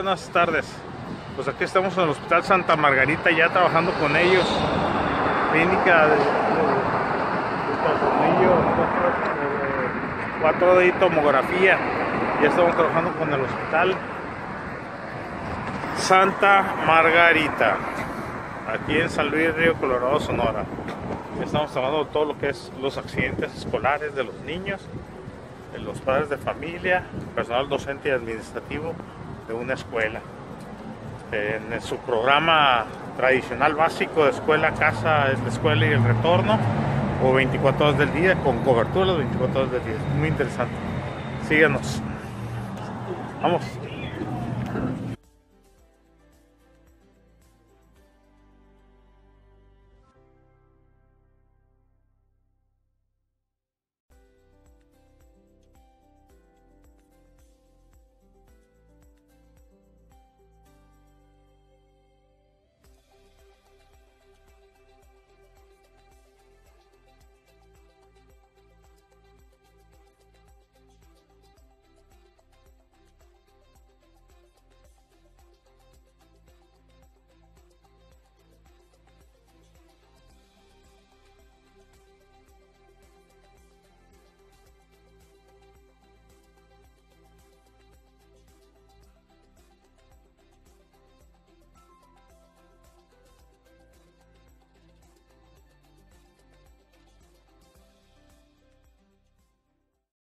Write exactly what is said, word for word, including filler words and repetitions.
buenas tardes. Pues aquí estamos en el Hospital Santa Margarita ya trabajando con ellos. Clínica de, de, de tornillo, cuatro D tomografía. Ya estamos trabajando con el Hospital Santa Margarita, aquí en San Luis Río Colorado, Sonora. Estamos trabajando todo lo que es los accidentes escolares de los niños, de los padres de familia, personal docente y administrativo de una escuela. En su programa tradicional básico de escuela, casa, es la escuela y el retorno, o veinticuatro horas del día, con cobertura las veinticuatro horas del día. Muy interesante. Síganos. Vamos.